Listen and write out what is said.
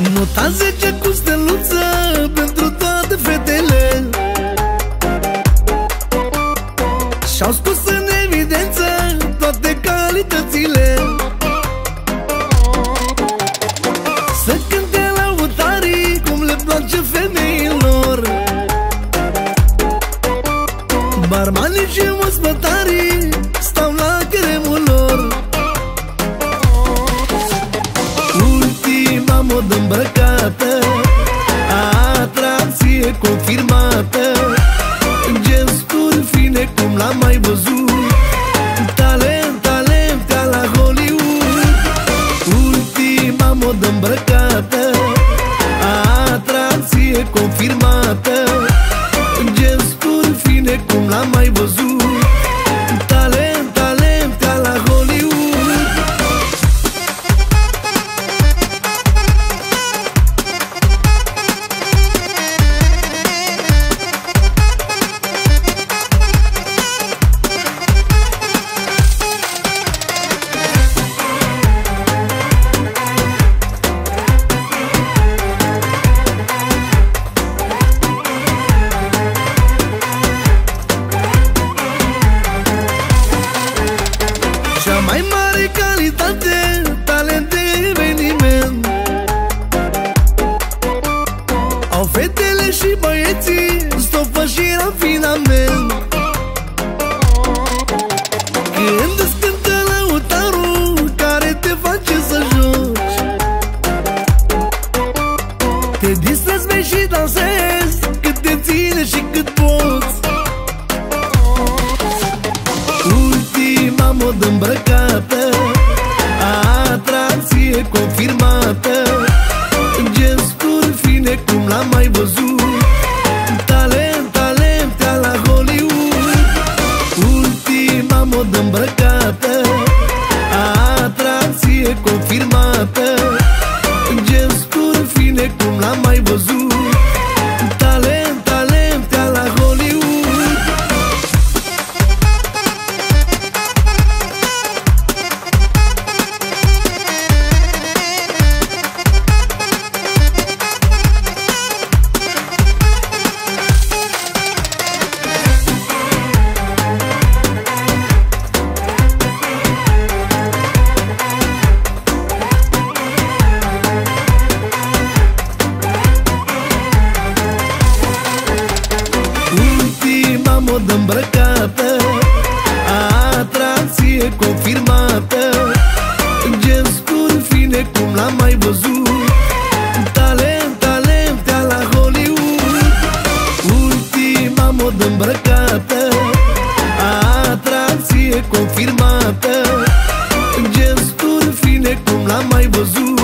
Nota 10 cu steluță pentru toate fetele și-au scos în evidență toate calitățile. Să cânte lăutarii cum le place femeilor, barmanii și ospătarii stau la cheremul lor. Ultima modă îmbrăcată, atracție confirmată, gesturi fine cum l-am mai văzut, talent, talent ca la Hollywood. Ultima modă îmbrăcată, atracție confirmată, gesturi fine cum l-am mai văzut, talent, talent ca la Hollywood. Cea mai mare calitate, talent de eveniment, au fetele și băieții, stofă și rafinament. Când îți cântă lăutarul care te face să joci, te distrezi, vei și dansezi cât te ține și cât poți. Ultima modă îmbrăcată, atracție confirmată, gesturi fine cum l-am mai văzut, talent, talent ca la Hollywood. Ultima modă îmbrăcată, atracție confirmată, gesturi fine cum l-am mai văzut, talent, talent ca la Hollywood. Ultima modă îmbrăcată, atracție confirmată, gesturi fine cum l-am mai văzut, talent, talent ca la Hollywood. Ultima modă îmbrăcată, atracție confirmată, gesturi fine cum l-am mai văzut,